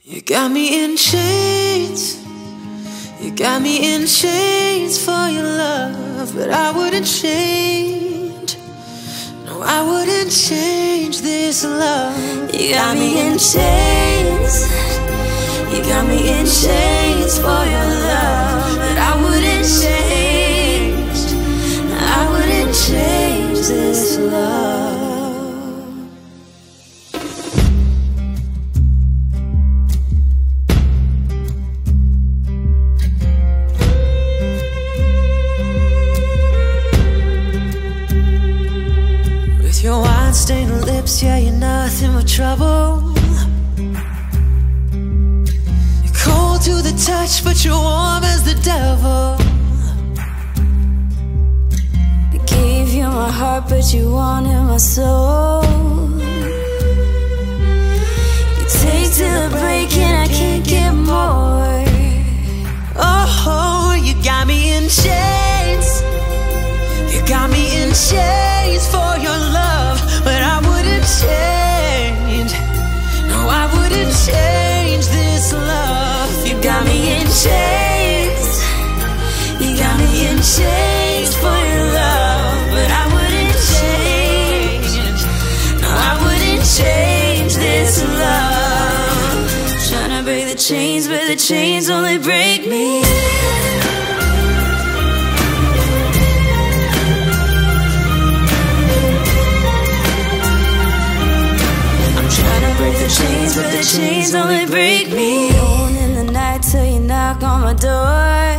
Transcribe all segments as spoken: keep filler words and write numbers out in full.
You got me in chains, you got me in chains for your love, but I wouldn't change, no I wouldn't change this love. You got me in chains, you got me in chains for your love, but I wouldn't change, no I wouldn't change this love. Your wine-stained lips, yeah, you're nothing but trouble. You're cold to the touch, but you're warm as the devil. I gave you my heart, but you wanted my soul. You take till the break and I can't get more. Oh, you got me in chains, you got me in chains for your love, but I wouldn't change, no I wouldn't change this love. You got me in chains, you got me in chains for your love, but I wouldn't change, no I wouldn't change this love. Tryna break the chains, but the chains only break me. Break the chains, but the chains only break me. Alone in the night till you knock on my door.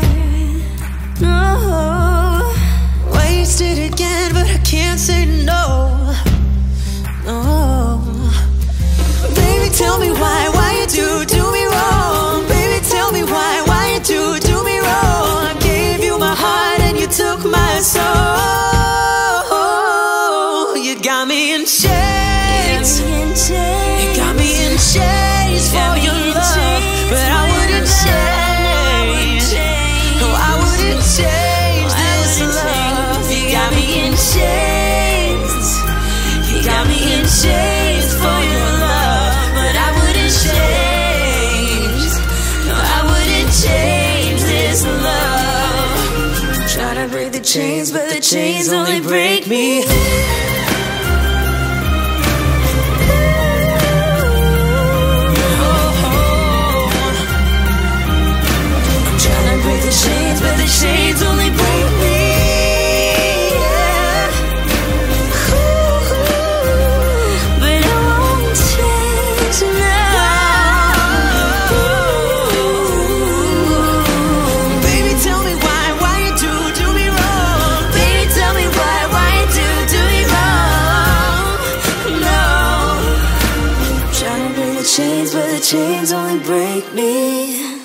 No, wasted again, but I can't say no. No, baby, tell me why, why you do do me wrong. Baby, tell me why, why you do do me wrong. I gave you my heart and you took my soul. You got me in chains, you got me in chains for your love, but I wouldn't change, no I wouldn't change this love. You got me in chains, you got me in chains for your love, but I wouldn't change, no I wouldn't change this love. Try to break the chains, but the chains only break me. Chains, but the chains only break me. Yeah. Ooh, but I won't change now. Ooh. Baby, tell me why, why you do do me wrong. Baby, tell me why, why you do do me wrong. No, I'm trying to break the chains, but the chains only break me.